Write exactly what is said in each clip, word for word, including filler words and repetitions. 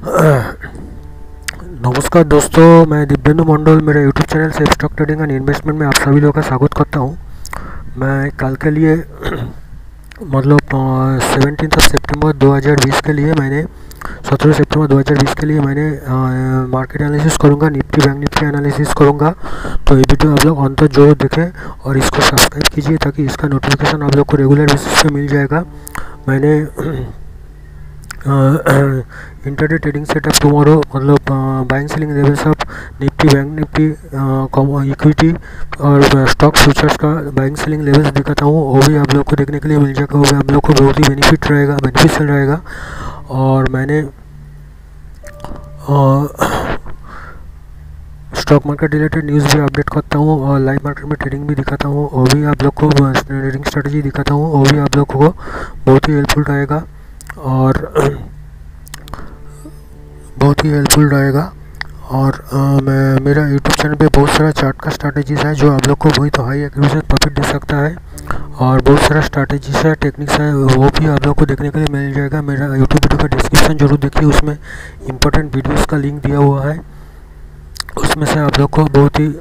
नमस्कार दोस्तों, मैं दिव्येंदु मंडल मेरे यूट्यूब चैनल से स्टॉक ट्रेडिंग एंड इन्वेस्टमेंट में आप सभी लोगों का स्वागत करता हूं। मैं कल के लिए मतलब सेवनटीन ऑफ सितंबर दो हज़ार बीस के लिए मैंने सत्रह सितंबर दो हज़ार बीस के लिए मैंने मार्केट एनालिसिस करूंगा, निफ्टी बैंक निफ्टी एनालिसिस करूंगा। तो ये वीडियो आप लोग अंत तक जरूर देखें और इसको सब्सक्राइब कीजिए ताकि इसका नोटिफिकेशन आप लोग को रेगुलर बेसिस पे मिल जाएगा। मैंने इंटरडे ट्रेडिंग सेटअप टुमारो मतलब buying selling levels of Nifty bank Nifty equity और स्टॉक फ्यूचर्स का बाइंग सेलिंग लेवल्स दिखाता हूँ। वो भी आप लोग को देखने के लिए मिल जाएगा। वो भी आप लोग को बहुत ही बेनिफिट रहेगा बेनिफिशियल रहेगा। और मैंने स्टॉक मार्केट रिलेटेड न्यूज़ भी अपडेट करता हूँ और लाइव मार्केट में ट्रेडिंग भी दिखाता हूँ। वो भी आप लोग को ट्रेडिंग स्ट्रेटजी दिखाता हूँ। वो भी आप लोग को बहुत ही हेल्पफुल रहेगा और बहुत ही हेल्पफुल रहेगा। और आ, मैं मेरा यूट्यूब चैनल पे बहुत सारा चार्ट का स्ट्रैटेजीज है जो आप लोग को बहुत हाई एक्यूरेसी प्रॉफिट दे सकता है। और बहुत सारा स्ट्रैटेजीज है, टेक्निक्स है, वो भी आप लोग को देखने के लिए मिल जाएगा। मेरा यूट्यूब वीडियो का डिस्क्रिप्शन जरूर देखिए, उसमें इंपॉर्टेंट वीडियोस का लिंक दिया हुआ है। उसमें से आप लोग को बहुत ही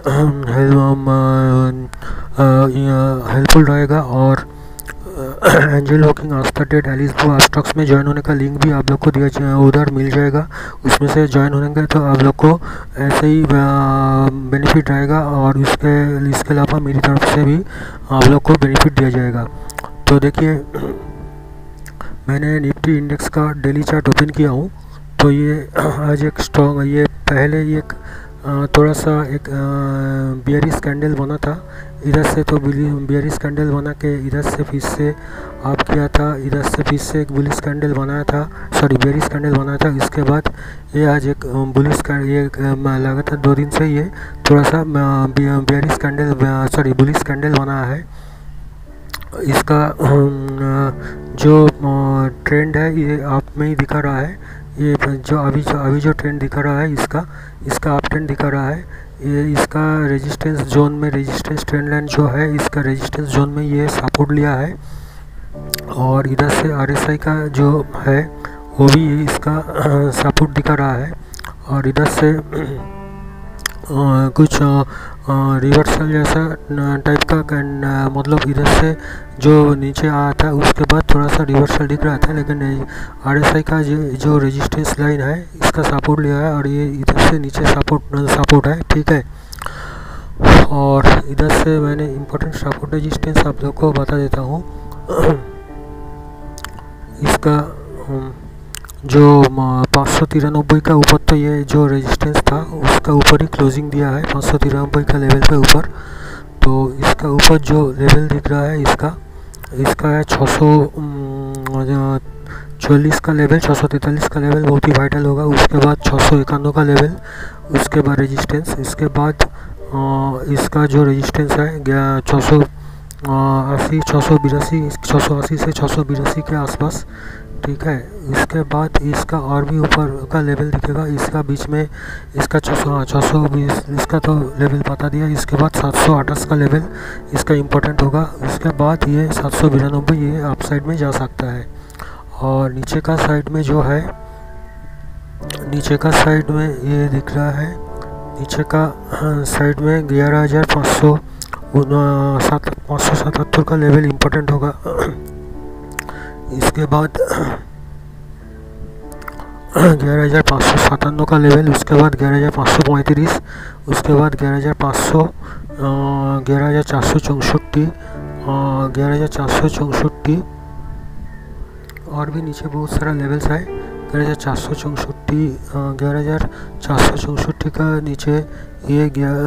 हेल्पफुल रहेगा। और Angel walking Aastha date Alice Blue stocks में ज्वाइन होने का लिंक भी आप लोग को दिया उधर मिल जाएगा। उसमें से ज्वाइन होने का तो आप लोग को ऐसे ही बेनिफिट रहेगा। और इसके इसके अलावा मेरी तरफ से भी आप लोग को बेनिफिट दिया जाएगा। तो देखिए, मैंने निफ्टी इंडेक्स का डेली चार्ट ओपन किया हूँ। तो ये आज एक स्ट्रॉन्ग ये पहले एक थोड़ा सा एक बियरिश कैंडल बना था इधर से, तो बियरिश कैंडल बना के इधर से फिर से आप किया था, इधर से फिर से एक बुलिश कैंडल बनाया था, सॉरी बियरिश कैंडल बनाया था। इसके बाद ये आज एक बुलिश ये लगातार दो दिन से ये थोड़ा सा bearish candle sorry bullish candle बना है। इसका जो ट्रेंड है ये आप में ही दिखा रहा है। ये जो अभी जो अभी जो ट्रेंड दिखा रहा है इसका इसका अप ट्रेंड दिखा रहा है। ये इसका रेजिस्टेंस जोन में रेजिस्टेंस ट्रेंड लाइन जो है इसका रेजिस्टेंस जोन में ये सपोर्ट लिया है। और इधर से आरएसआई का जो है वो भी इसका सपोर्ट दिखा रहा है। और इधर से आ, कुछ रिवर्सल जैसा टाइप का आ, मतलब इधर से जो नीचे आया था उसके बाद थोड़ा सा रिवर्सल दिख रहा था, लेकिन आरएसआई का जो जो रेजिस्टेंस लाइन है इसका सपोर्ट लिया है और ये इधर से नीचे सपोर्ट सपोर्ट है, ठीक है। और इधर से मैंने इम्पोर्टेंट सपोर्ट रेजिस्टेंस आप लोग को बता देता हूँ। इसका जो पाँच सौ तिरानबे का ऊपर तो ये जो रेजिस्टेंस था उसका ऊपर ही क्लोजिंग दिया है पाँच सौ तिरानबे का लेवल के ऊपर। तो इसका ऊपर जो लेवल दिख रहा है इसका इसका है छः सौ चालीस का लेवल, छः सौ तैंतालीस का लेवल बहुत ही वाइटल होगा। उसके बाद छः सौ इक्यानवे का लेवल, उसके बाद रेजिस्टेंस, इसके बाद आ, इसका जो रेजिस्टेंस है छः सौ अस्सी छः सौ बिरासी छः सौ अस्सी से छः सौ बिरासी के आसपास, ठीक है। इसके बाद इसका और भी ऊपर का लेवल दिखेगा, इसका बीच में इसका छः सौ हाँ छः सौ बीस इसका तो लेवल बता दिया। इसके बाद सात सौ अट्ठाईस का लेवल इसका इम्पोर्टेंट होगा। इसके बाद ये सात सौ बिरानबे ये अप साइड में जा सकता है। और नीचे का साइड में जो है नीचे का साइड में ये दिख रहा है, नीचे का साइड में ग्यारह हज़ार पाँच सौ सात पाँच सौ सतहत्तर का लेवल इम्पोर्टेंट होगा। इसके बाद ग्यारह हज़ार पाँच सौ सतानवे का लेवल, उसके बाद ग्यारह हज़ार पाँच सौ पैंतीस, उसके बाद ग्यारह हज़ार पाँच सौ ग्यारह हज़ार चार सौ चौंसठी ग्यारह हज़ार चार सौ चौंसठी और भी नीचे बहुत सारा लेवल्स है। ग्यारह हज़ार चार सौ चौंसठी ग्यारह हज़ार चार सौ चौंसठी का नीचे ये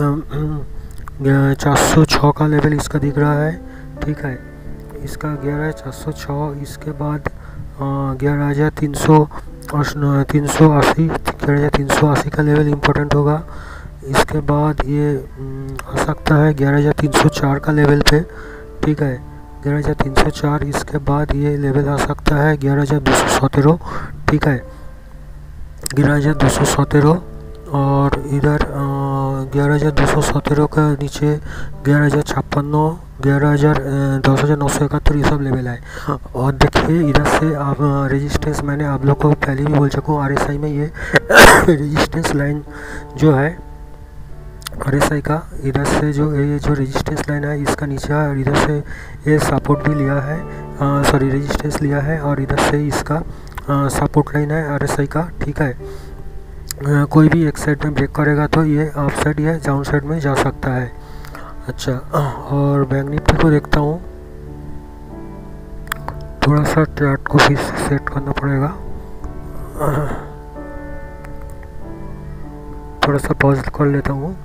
चार सौ छः का लेवल इसका दिख रहा है, ठीक है। इसका ग्यारह चार सौ छः, इसके बाद ग्यारह हज़ार तीन सौ तीन सौ अस्सी ग्यारह हज़ार तीन सौ अस्सी का लेवल इम्पोर्टेंट होगा। इसके बाद ये आ सकता है ग्यारह हज़ार तीन सौ चार का लेवल पे, ठीक है, ग्यारह हज़ार तीन सौ चार। इसके बाद ये लेवल आ सकता है ग्यारह हज़ार दो सौ सत्रह, ठीक है, ग्यारह हज़ार दो सौ सत्रह। और इधर ग्यारह हज़ार दो सौ सत्रह का नीचे ग्यारह हज़ार छप्पन, ग्यारह हज़ार दस हज़ार नौ सौ इकहत्तर ये सब लेवल है। और देखिए इधर से आप रेजिस्टेंस मैंने आप लोग को पहले भी बोल चुका हूँ, आर एस आई में ये रेजिस्टेंस लाइन जो है आर एस आई का, इधर से जो ये जो रेजिस्टेंस लाइन है इसका नीचे है, और इधर से ये सपोर्ट भी लिया है, सॉरी रेजिस्टेंस लिया है, और इधर से इसका सपोर्ट लाइन है आर एस आई का, ठीक है। आ, कोई भी एक साइड में ब्रेक करेगा तो ये अप साइड या डाउन साइड में जा सकता है। अच्छा, और बैंक निफ्टी को देखता हूँ, थोड़ा सा चार्ट को भी सेट करना पड़ेगा, थोड़ा सा पॉज कर लेता हूँ।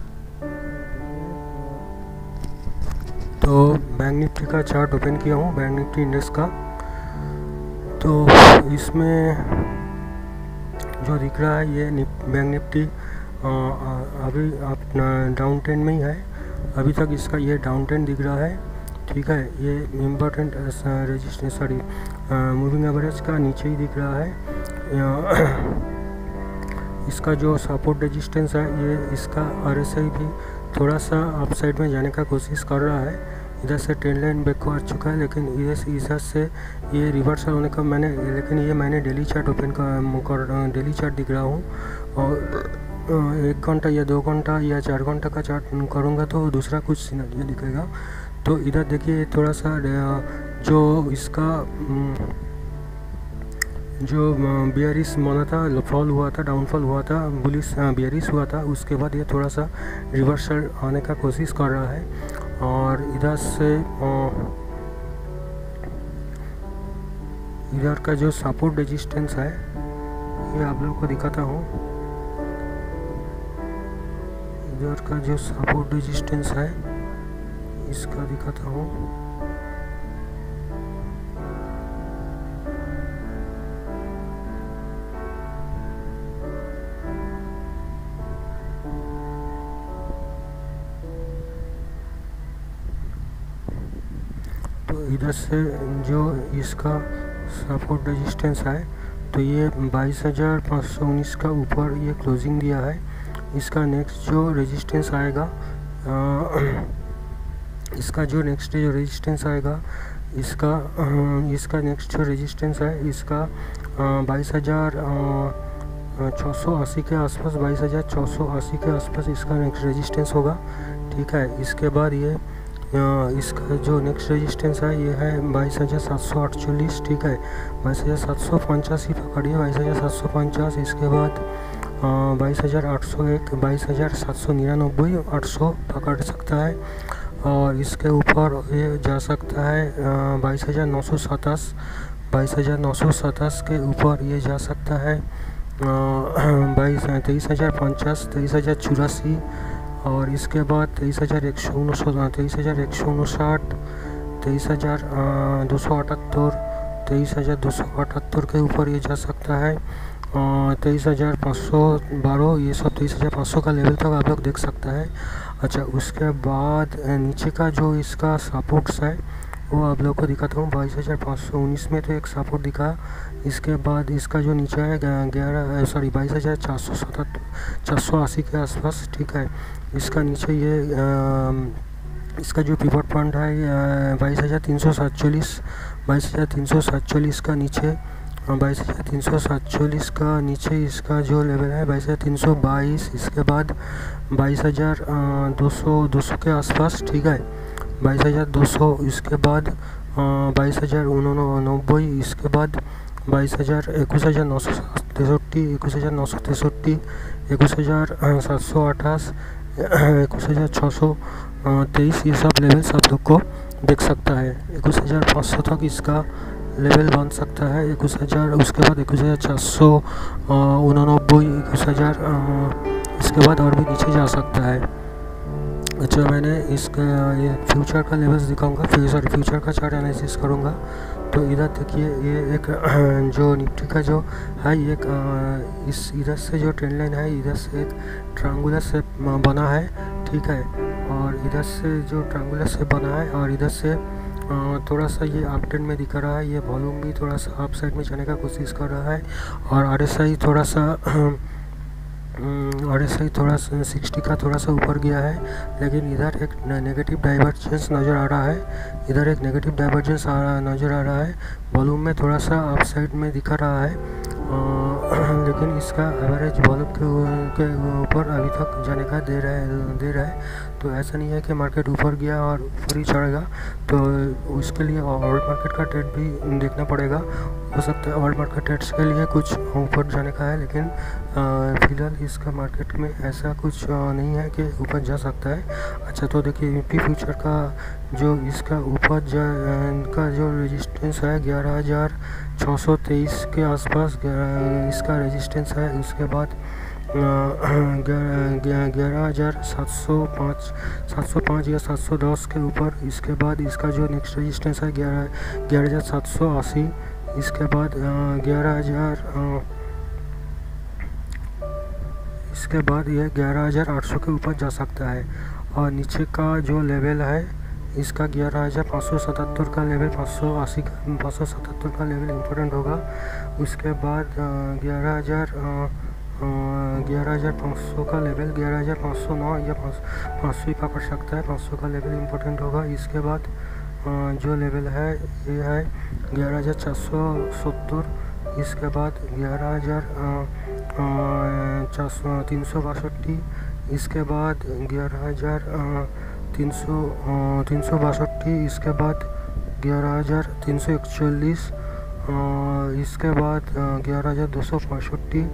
तो बैंक निफ्टी का चार्ट ओपन किया हूँ, बैंक निफ्टी इंडेक्स का। तो इसमें जो दिख रहा है ये बैंक निफ्टी अभी अपना डाउन ट्रेंड में ही है, अभी तक इसका ये डाउन ट्रेंड दिख रहा है, ठीक है। ये important resistance sorry moving average का नीचे ही दिख रहा है। इसका जो सपोर्ट रेजिस्टेंस है ये इसका आर एस आई भी थोड़ा सा अप साइड में जाने का कोशिश कर रहा है। इधर से ट्रेंड लाइन बैक को आ चुका है, लेकिन इधर से इधर से ये रिवर्सल होने का मैंने लेकिन ये मैंने डेली चार्ट ओपन कर डेली चार्ट दिख रहा हूँ, और एक घंटा या दो घंटा या चार घंटा का चार्ट करूँगा तो दूसरा कुछ सिनेरियो दिखेगा। तो इधर देखिए थोड़ा सा जो इसका जो बियरिश माना था, फॉल हुआ था, डाउनफॉल हुआ था, बुलिश बियरिश हुआ था, उसके बाद ये थोड़ा सा रिवर्सल आने का कोशिश कर रहा है। और इधर से इधर का जो सपोर्ट रेजिस्टेंस है ये आप लोगों को दिखाता हूँ। इधर का जो सपोर्ट रेजिस्टेंस है इसका दिखाता हूँ। तो इधर से जो इसका सपोर्ट रेजिस्टेंस है तो ये बाईस हज़ार पाँच सौ उन्नीस का ऊपर ये क्लोजिंग दिया है। इसका नेक्स्ट जो रेजिस्टेंस आएगा आ, इसका जो नेक्स्ट जो रेजिस्टेंस आएगा इसका आ, इसका नेक्स्ट जो रेजिस्टेंस है इसका बाईस हज़ार छः सौ अस्सी के आसपास बाईस हज़ार छः सौ अस्सी के आसपास इसका नेक्स्ट रेजिस्टेंस होगा, ठीक है। इसके बाद ये इसका जो नेक्स्ट रेजिस्टेंस है ये है बाईस हज़ार सात सौ अड़तालीस, ठीक है। बाईस हज़ार सात सौ पचास ही पकड़िए, बाईस हज़ार सात सौ पचास। इसके बाद बाईस हज़ार आठ सौ एक, बाईस हज़ार सात सौ निन्यानबे, आठ सौ पकड़ सकता है। और इसके ऊपर ये जा सकता है बाईस हज़ार नौ सौ सतास, बाईस हज़ार नौ सौ सतास के ऊपर ये जा सकता है बाईस तेईस हज़ार पचास, तेईस हज़ार चौरासी। और इसके बाद तेईस हज़ार एक सौ उनसठ, तेईस हज़ार एक सौ उनसठ, तेईस हज़ार दो सौ अठहत्तर, तेईस हज़ार दो सौ अठहत्तर के ऊपर ये जा सकता है तेईस हज़ार पाँच सौ बारह, ये सब तेईस हज़ार पाँच सौ का लेवल तक आप लोग देख सकता है। अच्छा, उसके बाद नीचे का जो इसका सपोर्ट्स है वो आप लोग को दिखाता हूँ। बाईस हज़ार पाँच सौ उन्नीस में तो एक सपोर्ट दिखा, इसके बाद इसका जो नीचे है ग्यारह सॉरी बाईस हज़ार चार सौ सतहत्तर चार सौ अस्सी के आसपास, ठीक है। इसका नीचे ये आ, इसका जो पिवट पॉइंट है बाईस हज़ार तीन सौ सैंतालीस, बाईस हज़ार तीन सौ सैंतालीस का नीचे बाईस हज़ार तीन सौ सैंतालीस का नीचे इसका जो लेवल है बाईस हज़ार तीन सौ बाईस। इसके बाद बाईस हज़ार दो सौ दो सौ के आसपास, ठीक है, बाईस हज़ार दो सौ। इसके बाद बाईस हज़ार उननबे, इसके बाद बाईस हज़ार इक्कीस हज़ार नौ सौ तिरसठी, इक्कीस हज़ार नौ सौ तिरसठी, इक्कीस हज़ार सात सौ अट्ठाईस, इक्कीस हज़ार छः सौ तेईस, ये सब लेवल सब लोग को देख सकता है। इक्कीस हज़ार पाँच सौ तक इसका लेवल बन सकता है, इक्कीस हज़ार। उसके बाद इक्कीस हज़ार चार सौ उननबे, इक्कीस हज़ार, इसके बाद और भी नीचे जा सकता है। अच्छा, मैंने इसका ये फ्यूचर का लेवल्स दिखाऊंगा, फिर सॉरी फ्यूचर का चार्ट एनालिसिस करूंगा। तो इधर देखिए ये एक जो निफ्टी का जो है एक इस इधर से जो ट्रेंड लाइन है इधर से एक ट्रायंगुलर शेप बना है, ठीक है। और इधर से जो ट्रायंगुलर शेप बना है और इधर से थोड़ा सा ये अप ट्रेंड में दिख रहा है, ये वॉल्यूम भी थोड़ा सा अप साइड में जाने का कोशिश कर रहा है। और आर एस आई थोड़ा सा और ऐसे ही थोड़ा सा सिक्सटी का थोड़ा सा ऊपर गया है, लेकिन इधर एक नेगेटिव डाइवर्जेंस नज़र आ रहा है। इधर एक नेगेटिव डाइवर्जेंस आ नज़र आ रहा है। वॉल्यूम में थोड़ा सा अप साइड में दिखा रहा है, आ, लेकिन इसका एवरेज वॉल्यूम के ऊपर अभी तक जाने का दे रहा है दे रहा है तो ऐसा नहीं है कि मार्केट ऊपर गया और ऊपर ही चढ़ेगा, तो उसके लिए वर्ल्ड मार्केट का ट्रेड भी देखना पड़ेगा। हो सकता है वर्ल्ड मार्केट ट्रेड्स के लिए कुछ ऊपर जाने का है, लेकिन फिलहाल इसका मार्केट में ऐसा कुछ नहीं है कि ऊपर जा सकता है। अच्छा, तो देखिए निफ्टी फ्यूचर का जो इसका ऊपर का जो रेजिस्टेंस है ग्यारह हज़ार छः सौ तेईस के आसपास इसका रेजिस्टेंस है। उसके बाद ग्यारह हज़ार सात सौ पाँच सात सौ पाँच या सात सौ दस के ऊपर। इसके बाद इसका जो नेक्स्ट रेजिस्टेंस है ग्यारह ग्यारह हज़ार सात सौ अस्सी। इसके बाद ग्यारह हज़ार इसके बाद यह ग्यारह हज़ार आठ सौ के ऊपर जा सकता है। और नीचे का जो लेवल है इसका ग्यारह हज़ार पाँच सौ सतहत्तर का लेवल, पाँच सौ अस्सी का पाँच सौ सतहत्तर का लेवल इम्पोर्टेंट होगा। उसके बाद ग्यारह हज़ार ग्यारह हज़ार पाँच सौ का लेवल, ग्यारह हज़ार पाँच सौ नौ या पाँच सौ ही पकड़ सकता है, पाँच सौ का लेवल इम्पोर्टेंट होगा। इसके बाद जो लेवल है ये है ग्यारह हज़ार चार सौ सत्तर। इसके बाद ग्यारह हज़ार चार सौ तीन सौ बासठी। इसके बाद ग्यारह हज़ार तीन सौ तीन सौ बासठी। इसके बाद ग्यारह हज़ार तीन सौ इकतालीस। इसके बाद ग्यारह हज़ार दो सौ पैंसठी।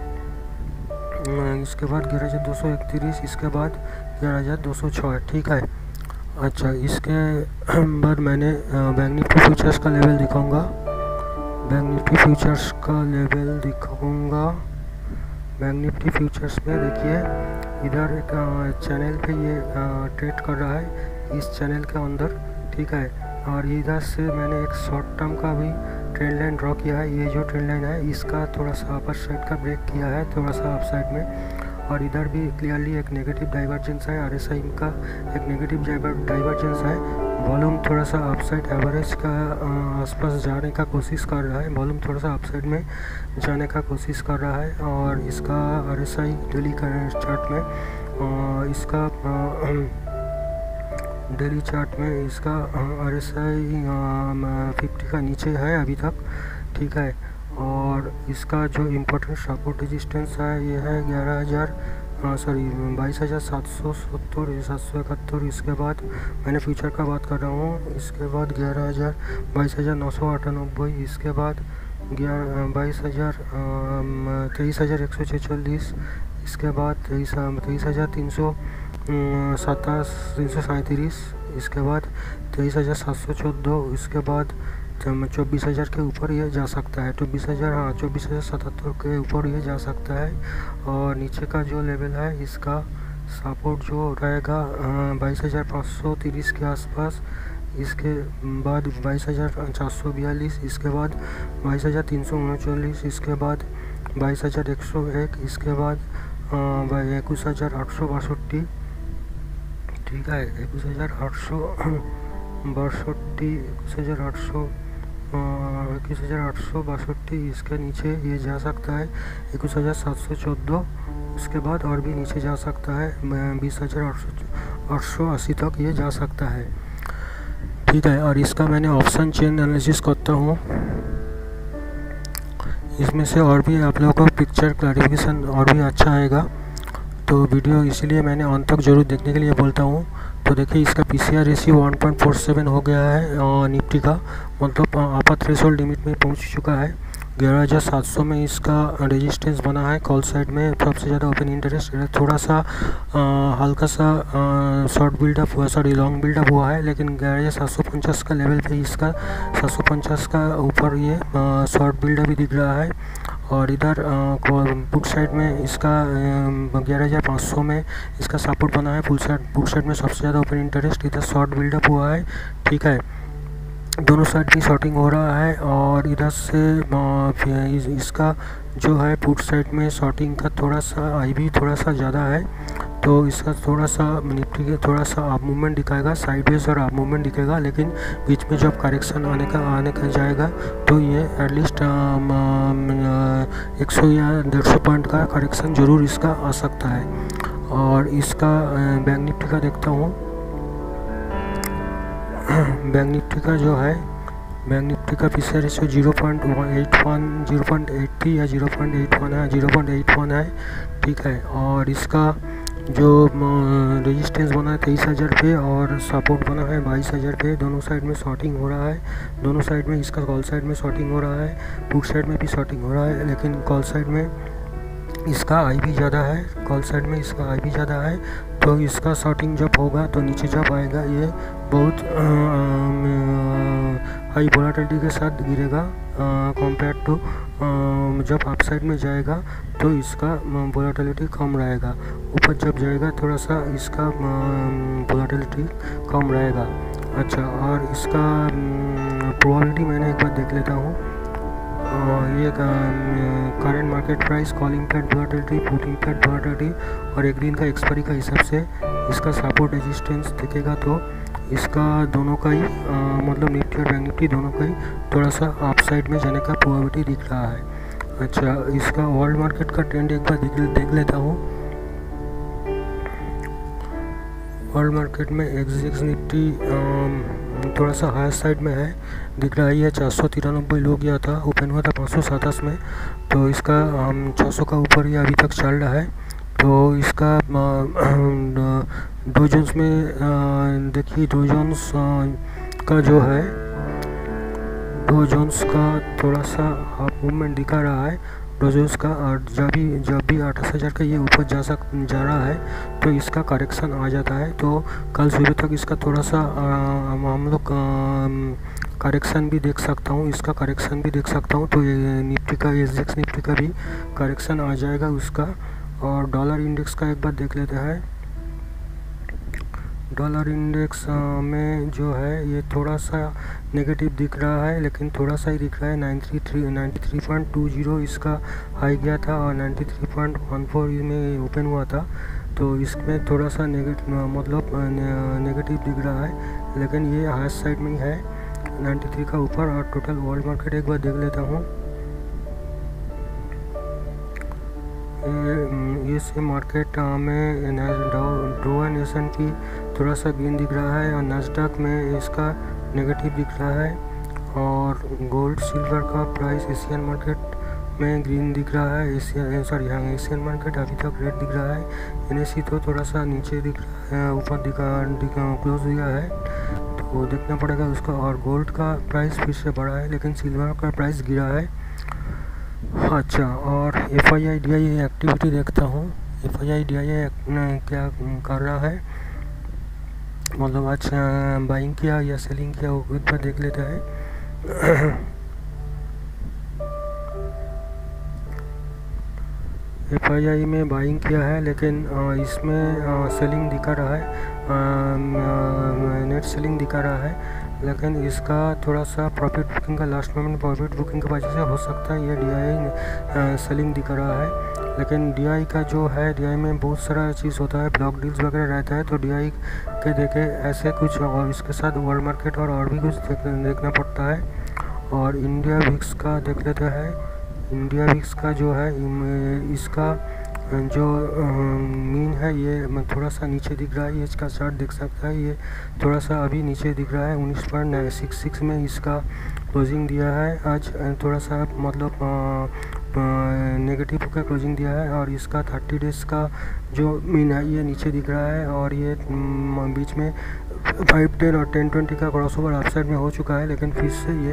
इसके बाद ग्यारह हज़ार दो सौ इकतीस। इसके बाद ग्यारह हज़ार दो सौ छः। ठीक है। अच्छा, इसके बाद मैंने बैंक निफ्टी फ्यूचर्स का लेवल दिखाऊंगा बैंक निफ्टी फ्यूचर्स का लेवल दिखाऊंगा बैंक निफ्टी फ्यूचर्स में देखिए इधर एक चैनल पे ये ट्रेड कर रहा है, इस चैनल के अंदर। ठीक है। और इधर से मैंने एक शॉर्ट टर्म का भी ट्रेंड लाइन ड्रॉ किया है। ये जो ट्रेंड लाइन है इसका थोड़ा सा अपर साइड का ब्रेक किया है, थोड़ा सा अप साइड में। और इधर भी क्लियरली एक नेगेटिव डाइवर्जेंस है, आरएसआई का एक नेगेटिव डाइवर्जेंस है। वॉल्यूम थोड़ा सा अपसाइड एवरेज का आसपास जाने का कोशिश कर रहा है, वॉल्यूम थोड़ा सा अपसाइड में जाने का कोशिश कर रहा है। और इसका आरएसआई डेली का चार्ट में आ, इसका डेली चार्ट में इसका आरएसआई फिफ्टी का नीचे है अभी तक। ठीक है। और इसका जो इम्पोर्टेंट सपोर्ट रेजिस्टेंस है ये है ग्यारह हज़ार सॉरी बाईस हज़ार सात सौ सत्तर सात सौ इकहत्तर। इसके बाद मैंने फ्यूचर का बात कर रहा हूँ। इसके बाद ग्यारह हज़ार बाईस हज़ार नौ सौ अट्ठानबे। इसके बाद ग्यारह बाईस हज़ार तेईस हज़ार एक सौ छः। इसके बाद तेईस तेईस हज़ार तीन सौ सतास तीन सौ सैंतीस। इसके बाद तेईस हज़ार सात सौ चौदह। इसके बाद चौबीस हज़ार के ऊपर ये जा सकता है, चौबीस हज़ार हाँ चौबीस हज़ार सतहत्तर के ऊपर ये जा सकता है। और नीचे का जो लेवल है इसका सपोर्ट जो रहेगा बाईस हज़ार पाँच सौ तीस के आसपास। इसके बाद बाईस हज़ार चार सौ बयालीस। इसके बाद बाईस हज़ार तीन सौ उनचालीस। इसके बाद बाईस हज़ार एक सौ एक। इसके बाद इक्कीस हज़ार आठ सौ बासठी। ठीक है। इक्कीस हज़ार आठ सौ बासठी इक्कीस हज़ार आठ सौ इक्कीस हज़ार आठ सौ बासठी। इसके नीचे ये जा सकता है इक्कीस हज़ार सात सौ चौदह। उसके बाद और भी नीचे जा सकता है बीस हज़ार आठ सौ आठ सौ अस्सी तक ये जा सकता है। ठीक है। और इसका मैंने ऑप्शन चेन एनालिसिस करता हूँ, इसमें से और भी आप लोगों को पिक्चर क्लैरिफिकेशन और भी अच्छा आएगा। तो वीडियो इसीलिए मैंने अंत तक जरूर देखने के लिए बोलता हूँ। तो देखिए इसका P C R ratio one point four seven हो गया है और निफ्टी का, मतलब अपर थ्रेशोल्ड लिमिट में पहुँच चुका है। ग्यारह हज़ार सात सौ में इसका रेजिस्टेंस बना है, कॉल साइड में सबसे ज़्यादा ओपन इंटरेस्ट। थोड़ा सा आ, हल्का सा शॉर्ट बिल्डअप हुआ सॉरी लॉन्ग बिल्डअप हुआ है, लेकिन ग्यारह हज़ार सात सौ पचास का लेवल पे इसका सात सौ पचास का ऊपर ये शॉर्ट बिल्डअप भी दिख रहा है। और इधर पुट साइड में इसका ग्यारह हज़ार पाँच सौ में इसका सपोर्ट बना है। फुल साइड पुट साइड में सबसे ज़्यादा ओपन इंटरेस्ट, इधर शॉर्ट बिल्डअप हुआ है। ठीक है। दोनों साइड की शॉर्टिंग हो रहा है। और इधर से इसका जो है पुट साइड में शॉर्टिंग का थोड़ा सा आई भी थोड़ा सा ज़्यादा है। तो इसका थोड़ा सा निफ्टी के थोड़ा सा अप मूवमेंट दिखाएगा, साइडवेज और अप मूवमेंट दिखेगा, लेकिन बीच में जब करेक्शन आने का आने का जाएगा तो ये एटलीस्ट एक सौ या डेढ़ सौ पॉइंट का करेक्शन ज़रूर इसका आ सकता है। और इसका बैंक निफ्टी का देखता हूँ। बैंक निफ्टी का जो है, बैंक निफ्टी का P C R ratio zero point eight one zero point eighty या जीरो पॉइंट एट वन है, जीरो पॉइंट एट वन है, ठीक है। और इसका जो रेजिस्टेंस बना है तेईस हज़ार पे और सपोर्ट बना है बाईस हज़ार पे। दोनों साइड में शॉर्टिंग हो रहा है, दोनों साइड में इसका कॉल साइड में शॉर्टिंग हो रहा है, पुट साइड में भी शॉर्टिंग हो रहा है, लेकिन कॉल साइड में इसका आई भी ज़्यादा है, कॉल साइड में इसका आई भी ज़्यादा है। तो इसका शॉर्टिंग जब होगा तो नीचे जब आएगा ये बहुत हाई वोलेटिलिटी के साथ गिरेगा कंपेयर टू जब अप साइड में जाएगा तो इसका वोलेटिलिटी कम रहेगा, ऊपर जब जाएगा थोड़ा सा इसका वोलेटिलिटी कम रहेगा। अच्छा, और इसका प्रोबेबिलिटी मैंने एक बार देख लेता हूँ। ये current market price, calling pad volatility, putting pad volatility और एक दिन का एक्सपायरी का हिसाब से इसका सपोर्ट रेजिस्टेंस दिखेगा। तो इसका दोनों का ही आ, मतलब निफ्टी और बैंक निफ्टी दोनों का ही थोड़ा सा अप साइड में जाने का प्रोबेबिलिटी दिख रहा है। अच्छा, इसका वर्ल्ड मार्केट का ट्रेंड एक बार देख, देख लेता हूँ। वर्ल्ड मार्केट में एक्स निफ्टी थोड़ा सा हायर साइड में है, दिख रहा है। ये चार सौ तिरानबे लो गया था, ओपन हुआ था पाँच सौ सतास में, तो इसका छः सौ का ऊपर ये अभी तक चल रहा है। तो इसका डो जोन्स में देखिए, डो जोन्स का जो है, डो जोन्स का थोड़ा सा हाफ मूवमेंट दिखा रहा है डो जोन्स का। और जब भी जब भी अट्ठाईस हज़ार का ये ऊपर जा सक जा रहा है तो इसका करेक्शन आ जाता है। तो कल सुबह तक इसका थोड़ा सा हम लोग करेक्शन भी देख सकता हूँ, इसका करेक्शन भी देख सकता हूँ। तो ये निफ्टी का, एसजेक्स निफ्टी का भी करेक्शन आ जाएगा उसका। और डॉलर इंडेक्स का एक बार देख लेते हैं। डॉलर इंडेक्स में जो है ये थोड़ा सा नेगेटिव दिख रहा है, लेकिन थोड़ा सा ही दिख रहा है। Ninety three ninety three point two zero इसका हाई गया था और ninety three point one four में ओपन हुआ था। तो इसमें थोड़ा सा नेगेटिव मतलब नेगेटिव दिख रहा है, लेकिन ये हाई साइड में ही है तिरानवे का ऊपर। और टोटल वर्ल्ड मार्केट एक बार देख लेता हूँ। ये से मार्केट में Dow and S and P थोड़ा सा ग्रीन दिख रहा है और नास्डैक में इसका नेगेटिव दिख रहा है। और गोल्ड सिल्वर का प्राइस एशियन मार्केट में ग्रीन दिख रहा है, एशियन सॉरी हाँ एशियन मार्केट अभी तक रेड दिख रहा है। एन एस सी तो थोड़ा सा नीचे दिख रहा है, ऊपर दिखा दिखा क्लोज हुआ है, तो देखना पड़ेगा उसका। और गोल्ड का प्राइस फिर से बढ़ा है, लेकिन सिल्वर का प्राइस गिरा है। अच्छा, और F I I D I एक्टिविटी देखता हूँ। एफ आई आई डी आई क्या कर रहा है, मतलब आज बाइंग किया या सेलिंग किया, वो खुद पर देख लेते हैं। एफ आई आई में बाइंग किया है, लेकिन इसमें सेलिंग दिखा रहा है, नेट सेलिंग दिखा रहा है, लेकिन इसका थोड़ा सा प्रॉफिट बुकिंग का लास्ट मोमेंट प्रॉफिट बुकिंग की वजह से हो सकता है ये डी आई सेलिंग दिखा रहा है। लेकिन डी आई का जो है, डी आई में बहुत सारा चीज़ होता है, ब्लॉक डील्स वगैरह रहता है, तो डी आई के देखे ऐसे कुछ और इसके साथ वर्ल्ड मार्केट और और भी कुछ देख, देखना पड़ता है। और इंडिया विक्स का देख लेते हैं। इंडिया विक्स का जो है, इसका जो मीन है ये थोड़ा सा नीचे दिख रहा है, ये इसका चार्ट देख सकता है, ये थोड़ा सा अभी नीचे दिख रहा है। उन्नीस पॉइंट सिक्स सिक्स में इसका क्लोजिंग दिया है आज, थोड़ा सा मतलब नेगेटिव होकर क्लोजिंग दिया है। और इसका थर्टी डेज का जो मीन है ये नीचे दिख रहा है, और ये बीच में फाइव टेन और टेन ट्वेंटी का क्रॉसओवर अपसाइड में हो चुका है, लेकिन फिर से ये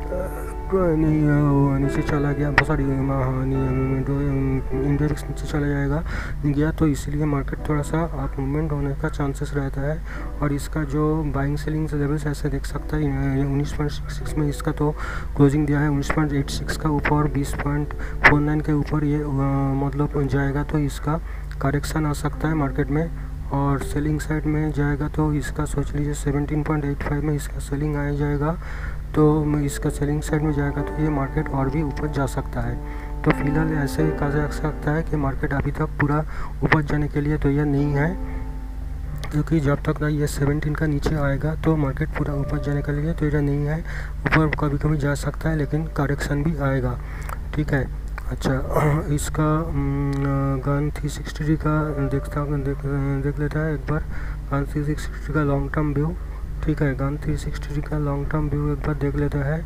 नहीं नीचे चला गया, सॉरी इंडिया विक्स नीचे चला जाएगा गया, तो इसलिए मार्केट थोड़ा सा अप मूवमेंट होने का चांसेस रहता है। और इसका जो बाइंग सेलिंग लेवल्स ऐसे देख सकता है, उन्नीस पॉइंट सिक्स सिक्स में इसका तो क्लोजिंग दिया है, उन्नीस पॉइंट एट सिक्स का ऊपर, बीस पॉइंट फोर नाइन के ऊपर ये मतलब जाएगा, तो इसका करेक्शन आ सकता है मार्केट में। और सेलिंग साइड में जाएगा तो इसका सोच लीजिए सेवनटीन पॉइंट एट फाइव में इसका सेलिंग आ जाएगा, तो इसका सेलिंग साइड में जाएगा तो ये मार्केट और भी ऊपर जा सकता है। तो फिलहाल ऐसे ही कहा जा सकता है कि मार्केट अभी तक पूरा ऊपर जाने के लिए तैयार नहीं है, क्योंकि जब तक ना ये सेवनटीन का नीचे आएगा तो मार्केट पूरा ऊपर जाने के लिए तैयार नहीं है। ऊपर कभी कभी जा सकता है लेकिन करेक्शन भी आएगा, ठीक है। अच्छा, इसका गन थ्री सिक्सटी का देखता देख देख लेता है एक बार। गन थ्री सिक्सटी का लॉन्ग टर्म व्यू, ठीक है। गन थ्री सिक्सटी का लॉन्ग टर्म व्यू एक बार देख लेता है।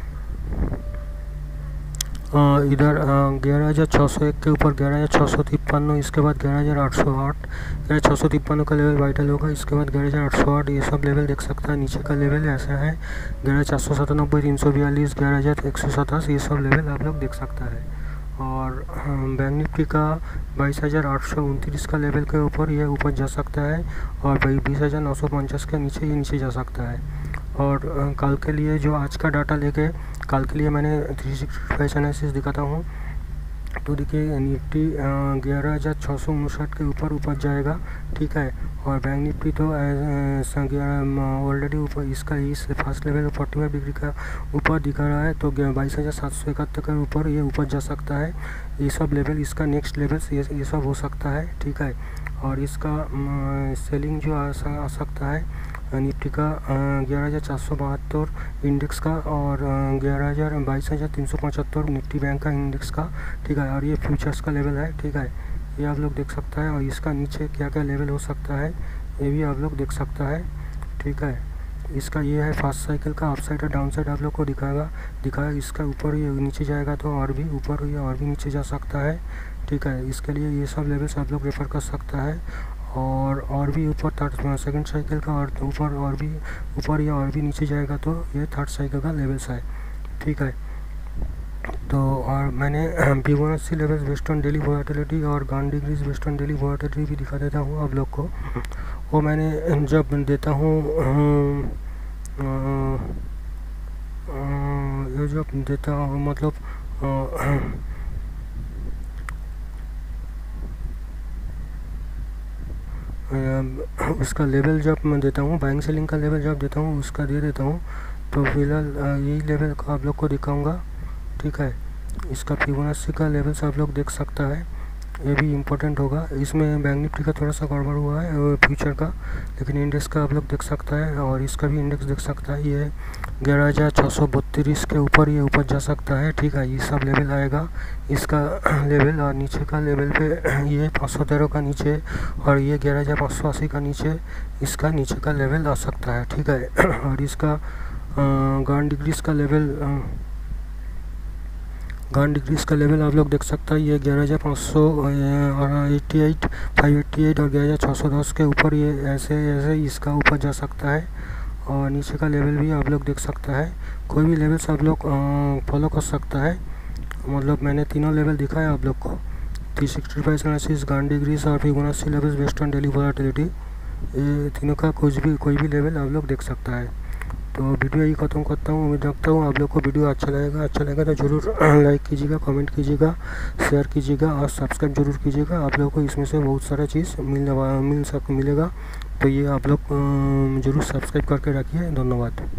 Uh, इधर ग्यारह हज़ार छः सौ एक के ऊपर ग्यारह हज़ार छः सौ तिप्पन, इसके बाद ग्यारह हज़ार आठ सौ आठ, ग्यारह छः सौ तिप्पन का लेवल वाइटल होगा। इसके बाद ग्यारह हज़ार आठ सौ आठ, ये सब लेवल देख सकता है। नीचे का लेवल ऐसा है ग्यारह चार सौ सतानबे, तीन सौ बयालीस, ग्यारह हज़ार एक सौ सतास, ये सब लेवल आप लोग देख सकता है। और बैंक निफ्टी का बाईस हज़ार आठ सौ उनतीस का लेवल के ऊपर ये ऊपर जा सकता है, और भाई बीस हज़ार नौ सौ पचास के नीचे ये नीचे जा सकता है। और कल के लिए जो आज का डाटा लेके कल के लिए मैंने थ्री सिक्सटी फाइव एनालिसिस दिखाता हूँ। तो देखिए निफ्टी ग्यारह हज़ार छः सौ उनसठ के ऊपर ऊपर जाएगा, ठीक है। और बैंक निफ्टी तो ऑलरेडी ऊपर इसका इस first level forty five degree का ऊपर दिखा रहा है, तो बाईस हज़ार सात सौ इकहत्तर के ऊपर ये ऊपर जा सकता है। ये सब लेवल इसका नेक्स्ट लेवल ये, ये सब हो सकता है, ठीक है। और इसका सेलिंग जो आ, आ सकता है निफ्टी का ग्यारह हज़ार चार सौ बहत्तर इंडेक्स का, और ग्यारह हज़ार बाईस हज़ार तीन सौ पचहत्तर निफ्टी बैंक का इंडेक्स का, ठीक है। और ये फ्यूचर्स का लेवल है, ठीक है। ये आप लोग देख सकता है। और इसका नीचे क्या क्या लेवल हो सकता है ये भी आप लोग देख सकता है, ठीक है। इसका ये है फास्ट साइकिल का अपसाइड और डाउन साइड आप लोग को दिखाएगा दिखाया इसका ऊपर ये नीचे जाएगा तो और भी ऊपर या और भी नीचे जा सकता है, ठीक है। इसके लिए ये सब लेवल्स आप लोग रेफर कर सकता है। और और भी ऊपर थर्ड सेकंड साइकिल का और ऊपर और भी ऊपर या और भी नीचे जाएगा तो ये थर्ड साइकिल का लेवल्स है, ठीक है। तो और मैंने Fibonacci levels based on daily volatility और Gann degrees based on daily volatility भी दिखा देता हूँ आप लोग को। वो मैंने जब देता हूँ ये जब देता हूँ मतलब आ, उसका लेवल जब मैं देता हूँ, बाइंग सेलिंग का लेवल जब देता हूँ उसका दे देता हूँ। तो फिलहाल यही लेवल का आप लोग को दिखाऊंगा, ठीक है। इसका फिबोनाची का लेवल से आप लोग देख सकता है, ये भी इम्पोर्टेंट होगा। इसमें बैंक निफ्टी का थोड़ा सा गड़बड़ हुआ है फ्यूचर का, लेकिन इंडेक्स का आप लोग देख सकता है। और इसका भी इंडेक्स देख सकता है, ये ग्यारह हज़ार छः सौ बत्तीस के ऊपर ये ऊपर जा सकता है, ठीक है। ये सब लेवल आएगा इसका लेवल। और नीचे का लेवल पे ये पाँच सौ तेरह का नीचे, और ये ग्यारह हज़ार पाँच सौ अस्सी का नीचे इसका नीचे का लेवल आ सकता है, ठीक है। और इसका गन डिग्रीज का लेवल गन डिग्रीज का लेवल आप लोग देख सकता है, ये ग्यारह हज़ार पाँच सौ eighty eight five eighty eight और ग्यारह हज़ार छः सौ दस के ऊपर ये ऐसे ऐसे इसका ऊपर जा सकता है। और नीचे का लेवल भी आप लोग देख सकता है। कोई भी लेवल्स आप लोग फॉलो कर सकता है, मतलब मैंने तीनों लेवल दिखाया आप लोग को, three sixty five analysis, Gann degrees और Fibonacci levels based on daily volatility, ये तीनों का कुछ भी कोई भी लेवल आप लोग देख सकता है। तो वीडियो यही खत्म करता हूँ। उम्मीद रखता हूँ आप लोग को वीडियो अच्छा लगेगा। अच्छा लगेगा तो ज़रूर लाइक कीजिएगा, कमेंट कीजिएगा, शेयर कीजिएगा और सब्सक्राइब जरूर कीजिएगा। आप लोगों को इसमें से बहुत सारा चीज़ मिल मिल सक मिलेगा, तो ये आप लोग ज़रूर सब्सक्राइब करके रखिए। धन्यवाद।